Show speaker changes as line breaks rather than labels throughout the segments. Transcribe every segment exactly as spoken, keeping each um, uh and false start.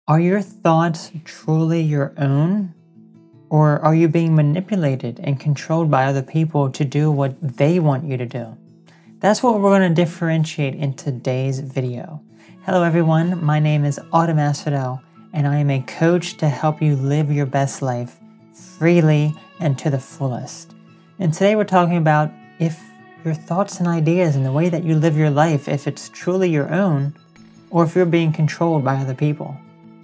Are your thoughts truly your own? Or are you being manipulated and controlled by other people to do what they want you to do? That's what we're going to differentiate in today's video. Hello everyone, my name is Autumn Asphodel, and I am a coach to help you live your best life freely and to the fullest. And today we're talking about if your thoughts and ideas and the way that you live your life, if it's truly your own, or if you're being controlled by other people.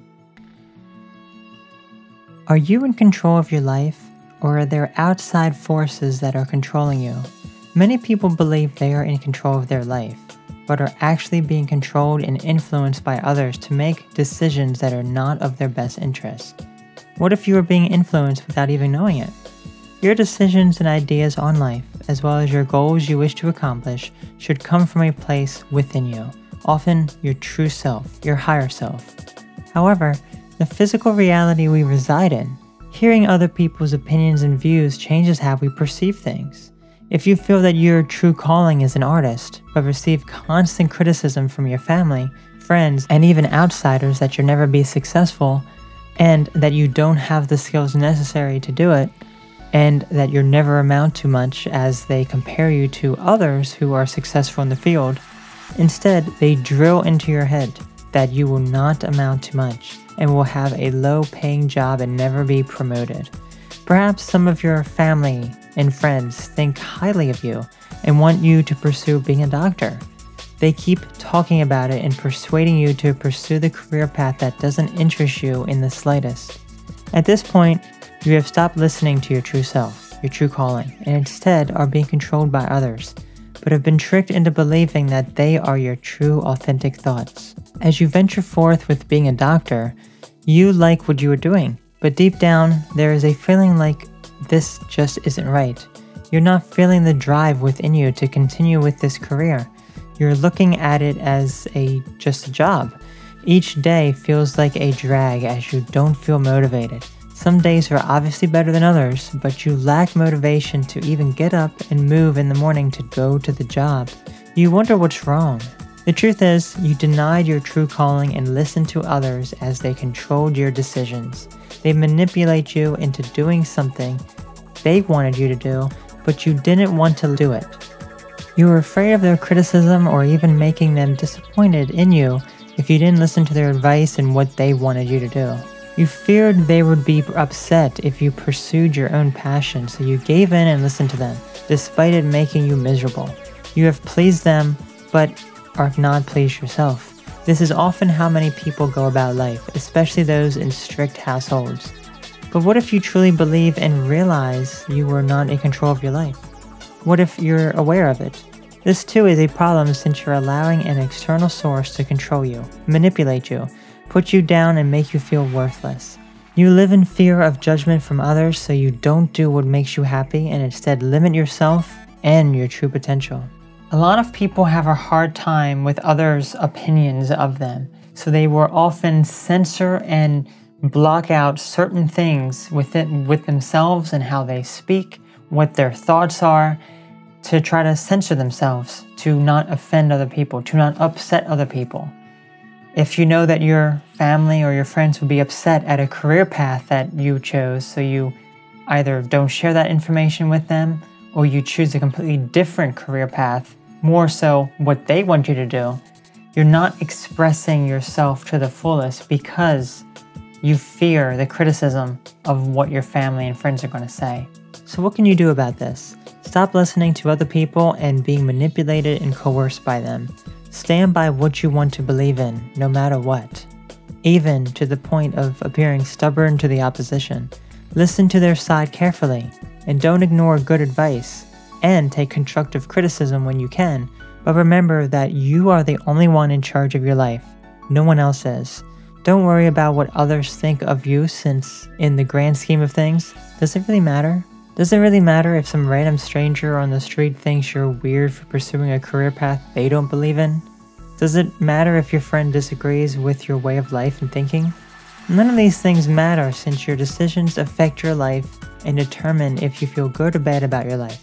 Are you in control of your life, or are there outside forces that are controlling you? Many people believe they are in control of their life, but are actually being controlled and influenced by others to make decisions that are not of their best interest. What if you are being influenced without even knowing it? Your decisions and ideas on life, as well as your goals you wish to accomplish, should come from a place within you, often your true self, your higher self. However, the physical reality we reside in, hearing other people's opinions and views changes how we perceive things. If you feel that your true calling is an artist, but receive constant criticism from your family, friends, and even outsiders that you'll never be successful, and that you don't have the skills necessary to do it, and that you'll never amount to much as they compare you to others who are successful in the field, instead they drill into your head that you will not amount to much and will have a low-paying job and never be promoted. Perhaps some of your family and friends think highly of you and want you to pursue being a doctor. They keep talking about it and persuading you to pursue the career path that doesn't interest you in the slightest. At this point, you have stopped listening to your true self, your true calling, and instead are being controlled by others, but have been tricked into believing that they are your true, authentic thoughts. As you venture forth with being a doctor, you like what you are doing, but deep down, there is a feeling like this just isn't right. You're not feeling the drive within you to continue with this career. You're looking at it as a just a job. Each day feels like a drag as you don't feel motivated. Some days are obviously better than others, but you lack motivation to even get up and move in the morning to go to the job. You wonder what's wrong. The truth is, you denied your true calling and listened to others as they controlled your decisions. They manipulate you into doing something they wanted you to do, but you didn't want to do it. You were afraid of their criticism or even making them disappointed in you if you didn't listen to their advice and what they wanted you to do. You feared they would be upset if you pursued your own passion, so you gave in and listened to them, despite it making you miserable. You have pleased them, but have not pleased yourself. This is often how many people go about life, especially those in strict households. But what if you truly believe and realize you are not in control of your life? What if you're aware of it? This too is a problem since you're allowing an external source to control you, manipulate you, put you down and make you feel worthless. You live in fear of judgment from others, so you don't do what makes you happy and instead limit yourself and your true potential. A lot of people have a hard time with others' opinions of them, so they will often censor and block out certain things with it, with themselves and how they speak, what their thoughts are, to try to censor themselves, to not offend other people, to not upset other people. If you know that your family or your friends would be upset at a career path that you chose, so you either don't share that information with them, or you choose a completely different career path, more so what they want you to do, you're not expressing yourself to the fullest because you fear the criticism of what your family and friends are going to say. So what can you do about this? Stop listening to other people and being manipulated and coerced by them. Stand by what you want to believe in, no matter what, even to the point of appearing stubborn to the opposition. Listen to their side carefully, and don't ignore good advice, and take constructive criticism when you can, but remember that you are the only one in charge of your life. No one else is. Don't worry about what others think of you, since in the grand scheme of things, does it really matter? Does it really matter if some random stranger on the street thinks you're weird for pursuing a career path they don't believe in? Does it matter if your friend disagrees with your way of life and thinking? None of these things matter, since your decisions affect your life and determine if you feel good or bad about your life.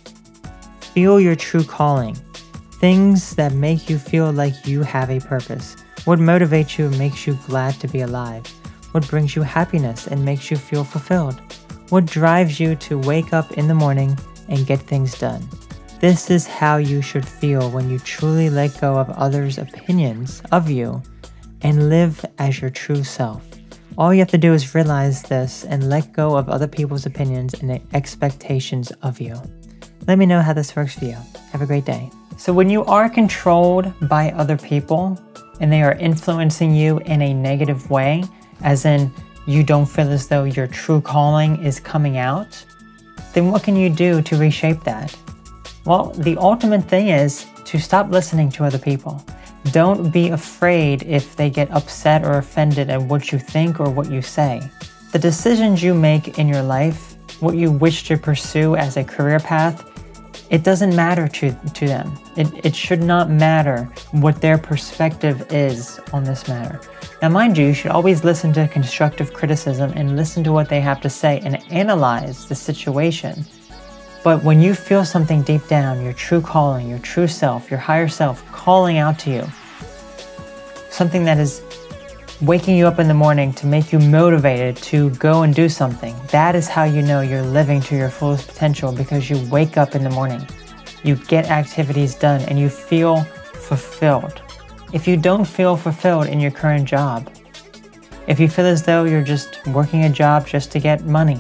Feel your true calling. Things that make you feel like you have a purpose. What motivates you and makes you glad to be alive. What brings you happiness and makes you feel fulfilled? What drives you to wake up in the morning and get things done? This is how you should feel when you truly let go of others' opinions of you and live as your true self. All you have to do is realize this and let go of other people's opinions and their expectations of you. Let me know how this works for you. Have a great day. So when you are controlled by other people and they are influencing you in a negative way, as in you don't feel as though your true calling is coming out, then what can you do to reshape that? Well, the ultimate thing is to stop listening to other people. Don't be afraid if they get upset or offended at what you think or what you say. The decisions you make in your life, what you wish to pursue as a career path, it doesn't matter to, to them. It, it should not matter what their perspective is on this matter. Now mind you, you should always listen to constructive criticism and listen to what they have to say and analyze the situation. But when you feel something deep down, your true calling, your true self, your higher self calling out to you, something that is waking you up in the morning to make you motivated to go and do something, that is how you know you're living to your fullest potential, because you wake up in the morning, you get activities done, and you feel fulfilled. If you don't feel fulfilled in your current job, if you feel as though you're just working a job just to get money,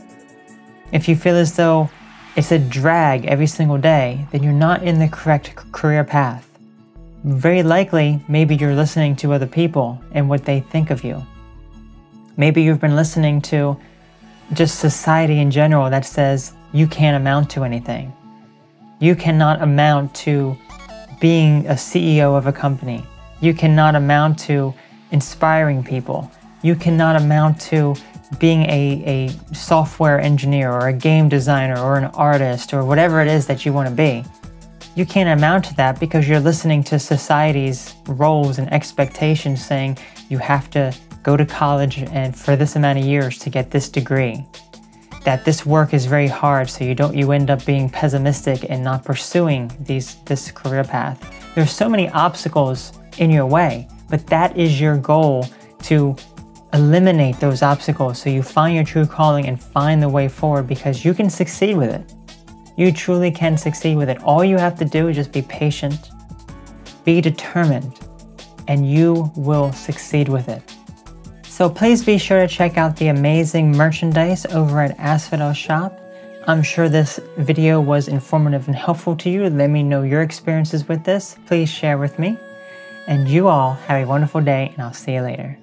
if you feel as though it's a drag every single day, then you're not in the correct career path. Very likely, maybe you're listening to other people and what they think of you. Maybe you've been listening to just society in general that says you can't amount to anything. You cannot amount to being a C E O of a company. You cannot amount to inspiring people. You cannot amount to being a, a software engineer or a game designer or an artist or whatever it is that you want to be. You can't amount to that because you're listening to society's roles and expectations saying you have to go to college and for this amount of years to get this degree. That this work is very hard, so you don't you end up being pessimistic and not pursuing these this career path. There's so many obstacles in your way, but that is your goal, to eliminate those obstacles so you find your true calling and find the way forward, because you can succeed with it. You truly can succeed with it. All you have to do is just be patient, be determined, and you will succeed with it. So please be sure to check out the amazing merchandise over at Asphodel Shop. I'm sure this video was informative and helpful to you. Let me know your experiences with this. Please share with me. And you all have a wonderful day, and I'll see you later.